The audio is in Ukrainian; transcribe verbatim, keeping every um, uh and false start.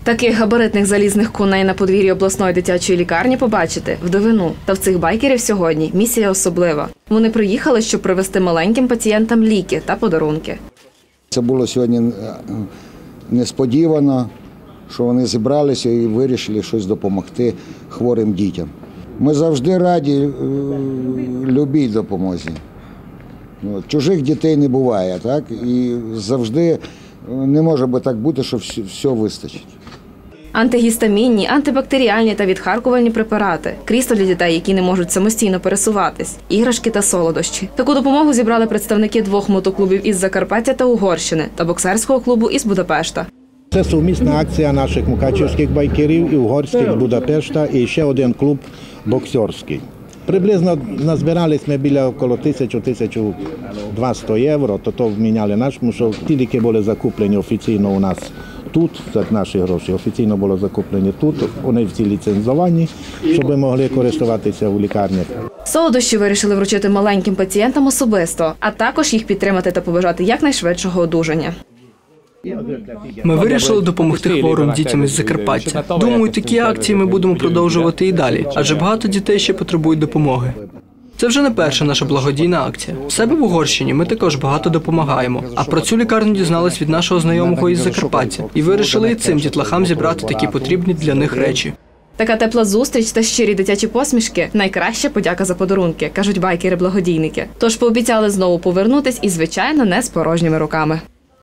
Таких габаритних залізних коней на подвір'ї обласної дитячої лікарні побачити – в дивину. Та в цих байкерів сьогодні місія особлива. Вони приїхали, щоб привезти маленьким пацієнтам ліки та подарунки. Це було сьогодні несподівано, що вони зібралися і вирішили щось допомогти хворим дітям. Ми завжди раді любій допомозі. Чужих дітей не буває, так? І завжди не може так бути, що все вистачить. Антигістамінні, антибактеріальні та відхаркувальні препарати, крісло для дітей, які не можуть самостійно пересуватись, іграшки та солодощі. Таку допомогу зібрали представники двох мотоклубів із Закарпаття та Угорщини та боксерського клубу із Будапешта. Це сумісна акція наших мукачівських байкерів і угорських з Будапешта і ще один клуб боксерський. Приблизно назбирались ми біля около тисячу - тисячу двісті євро, то то вміняли наш, тому що ті ліки були закуплені офіційно у нас тут, за наші гроші, офіційно було закуплені тут, вони всі ліцензовані, щоб ми могли користуватися в лікарнях. Солодощі вирішили вручити маленьким пацієнтам особисто, а також їх підтримати та побажати якнайшвидшого одужання. Ми вирішили допомогти хворим дітям із Закарпаття. Думаю, такі акції ми будемо продовжувати і далі, адже багато дітей ще потребують допомоги. Це вже не перша наша благодійна акція. В себе в Угорщині ми також багато допомагаємо. А про цю лікарню дізнались від нашого знайомого із Закарпаття. І вирішили і цим дітлахам зібрати такі потрібні для них речі. Така тепла зустріч та щирі дитячі посмішки – найкраща подяка за подарунки, кажуть байкери-благодійники. Тож пообіцяли знову повернутись і, звичайно, не з порожніми руками.